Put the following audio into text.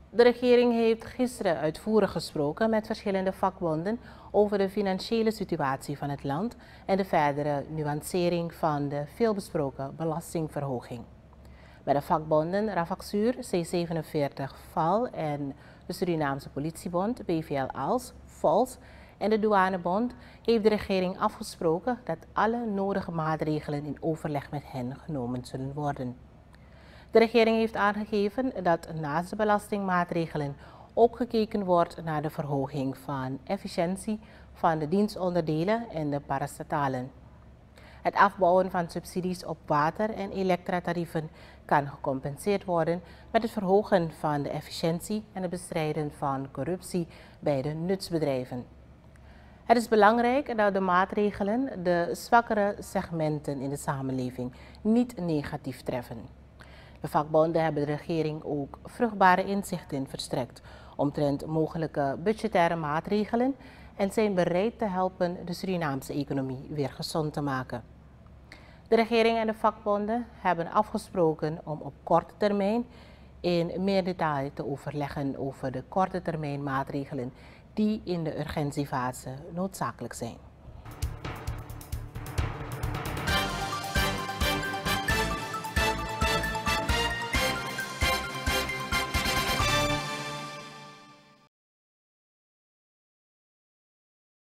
De regering heeft gisteren uitvoerig gesproken met verschillende vakbonden over de financiële situatie van het land en de verdere nuancering van de veelbesproken belastingverhoging. Bij de vakbonden Rafagzuur, C47 VAL en de Surinaamse Politiebond BVL-ALS, VALS en de Douanebond heeft de regering afgesproken dat alle nodige maatregelen in overleg met hen genomen zullen worden. De regering heeft aangegeven dat naast de belastingmaatregelen ook gekeken wordt naar de verhoging van efficiëntie van de dienstonderdelen en de parastatalen. Het afbouwen van subsidies op water- en elektratarieven kan gecompenseerd worden met het verhogen van de efficiëntie en het bestrijden van corruptie bij de nutsbedrijven. Het is belangrijk dat de maatregelen de zwakkere segmenten in de samenleving niet negatief treffen. De vakbonden hebben de regering ook vruchtbare inzichten verstrekt omtrent mogelijke budgettaire maatregelen en zijn bereid te helpen de Surinaamse economie weer gezond te maken. De regering en de vakbonden hebben afgesproken om op korte termijn in meer detail te overleggen over de korte termijn maatregelen die in de urgentiefase noodzakelijk zijn.